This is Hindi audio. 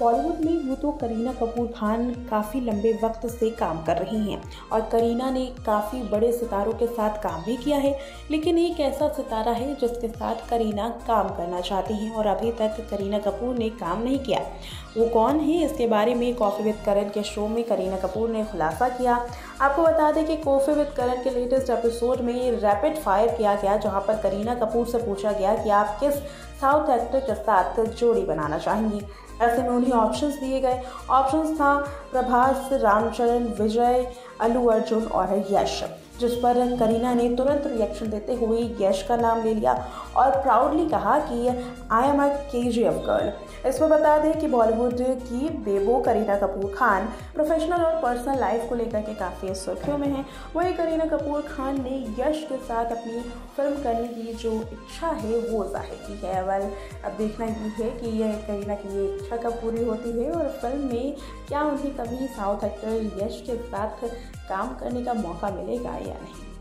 बॉलीवुड में यूँ तो करीना कपूर खान काफ़ी लंबे वक्त से काम कर रही हैं और करीना ने काफ़ी बड़े सितारों के साथ काम भी किया है, लेकिन एक ऐसा सितारा है जिसके साथ करीना काम करना चाहती हैं और अभी तक करीना कपूर ने काम नहीं किया। वो कौन है, इसके बारे में कॉफ़ी विद करण के शो में करीना कपूर ने खुलासा किया। आपको बता दें कि कॉफ़ी विद करण के लेटेस्ट एपिसोड में रैपिड फायर किया गया, जहां पर करीना कपूर से पूछा गया कि आप किस साउथ एक्टर के साथ जोड़ी बनाना चाहेंगी। ऐसे में उन्हें ऑप्शंस दिए गए। ऑप्शंस था प्रभास, रामचरण, विजय, अल्लू अर्जुन और यश, जिस पर करीना ने तुरंत रिएक्शन देते हुए यश का नाम ले लिया और प्राउडली कहा कि I am a KGF girl. इसमें बता दें कि बॉलीवुड की बेबो करीना कपूर खान प्रोफेशनल और पर्सनल लाइफ को लेकर के काफ़ी सुर्खियों में हैं। वहीं करीना कपूर खान ने यश के साथ अपनी फिल्म करने की जो इच्छा है वो जाहिर की है। वेल, अब देखना ये है कि यह करीना की ये इच्छा कब पूरी होती है और फिल्म में क्या उन्हें कभी साउथ एक्टर यश के साथ काम करने का मौका मिलेगा या नहीं।